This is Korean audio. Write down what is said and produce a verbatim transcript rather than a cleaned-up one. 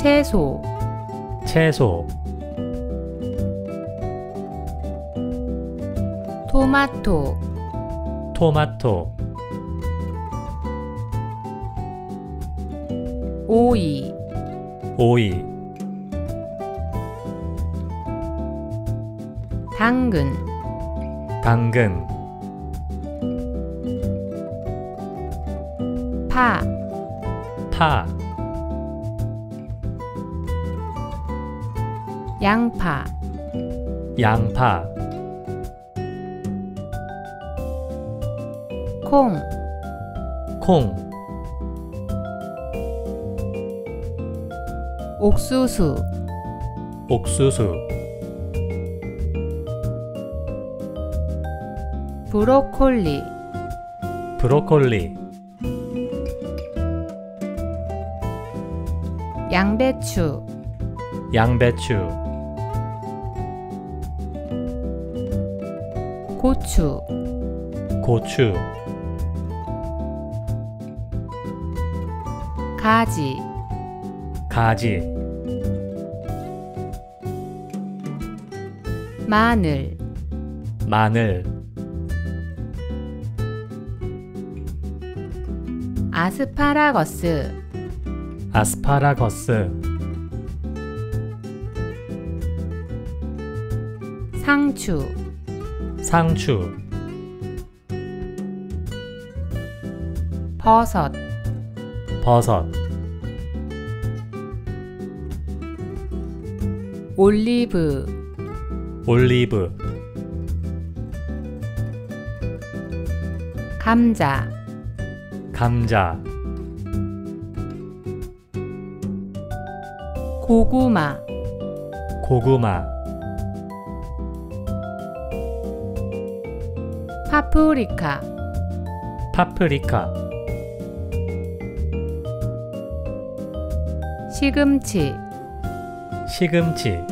채소, 채소, 토마토, 토마토, 오이, 오이, 당근, 당근, 파, 파, 양파, 양파, 콩, 콩, 옥수수, 옥수수, 브로콜리, 브로콜리, 양배추, 양배추, 고추, 고추, 가지, 가지, 마늘, 마늘, 아스파라거스, 아스파라거스, 상추, 상추, 버섯, 버섯, 올리브, 올리브, 감자, 감자, 고구마, 고구마, 파프리카, 파프리카, 시금치, 시금치,